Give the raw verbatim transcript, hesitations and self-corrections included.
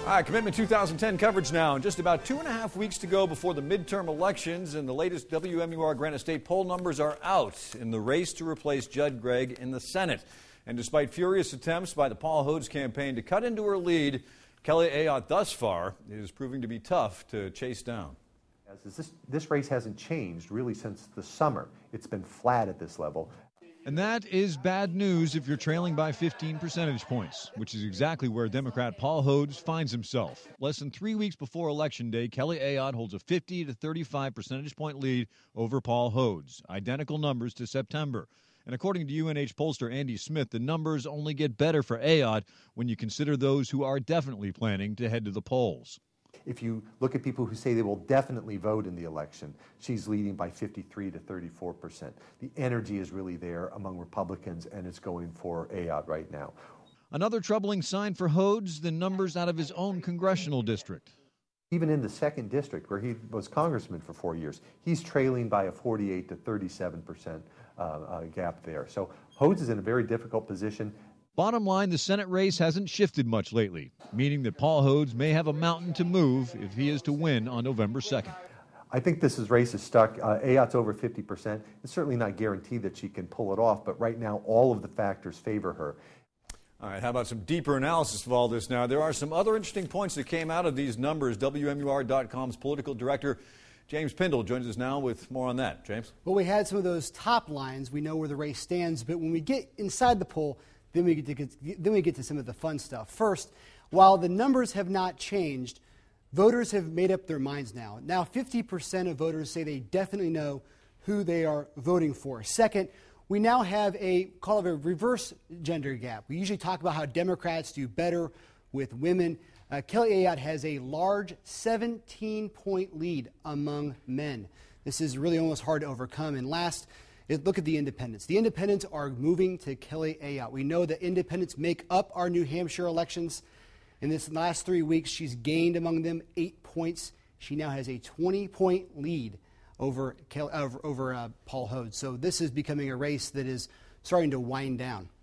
All right, Commitment two thousand ten coverage now. In just about two and a half weeks to go before the midterm elections, and the latest W M U R Granite State poll numbers are out in the race to replace Judd Gregg in the Senate. And despite furious attempts by the Paul Hodes campaign to cut into her lead, Kelly Ayotte thus far is proving to be tough to chase down. This, this race hasn't changed really since the summer. It's been flat at this level. And that is bad news if you're trailing by fifteen percentage points, which is exactly where Democrat Paul Hodes finds himself. Less than three weeks before Election Day, Kelly Ayotte holds a fifty to thirty-five percentage point lead over Paul Hodes, identical numbers to September. And according to U N H pollster Andy Smith, the numbers only get better for Ayotte when you consider those who are definitely planning to head to the polls. If you look at people who say they will definitely vote in the election, she's leading by fifty-three to thirty-four percent. The energy is really there among Republicans, and it's going for Ayotte right now. Another troubling sign for Hodes, the numbers out of his own congressional district. Even in the second district, where he was congressman for four years, he's trailing by a forty-eight to thirty-seven percent uh, uh, gap there. So Hodes is in a very difficult position. Bottom line, the Senate race hasn't shifted much lately, meaning that Paul Hodes may have a mountain to move if he is to win on November second. I think this is race is stuck. Uh, Ayotte's over fifty percent. It's certainly not guaranteed that she can pull it off, but right now all of the factors favor her. All right, how about some deeper analysis of all this now? There are some other interesting points that came out of these numbers. W M U R dot com's political director, James Pindle, joins us now with more on that. James? Well, we had some of those top lines. We know where the race stands, but when we get inside the poll, Then we, get to get, then we get to some of the fun stuff. First, while the numbers have not changed, voters have made up their minds now. Now fifty percent of voters say they definitely know who they are voting for. Second, we now have a, call it a reverse gender gap. We usually talk about how Democrats do better with women. Uh, Kelly Ayotte has a large seventeen point lead among men. This is really almost hard to overcome. And last, look at the independents. The independents are moving to Kelly Ayotte. We know that independents make up our New Hampshire elections. In this last three weeks, she's gained among them eight points. She now has a twenty point lead over, over, over uh, Paul Hodes. So this is becoming a race that is starting to wind down.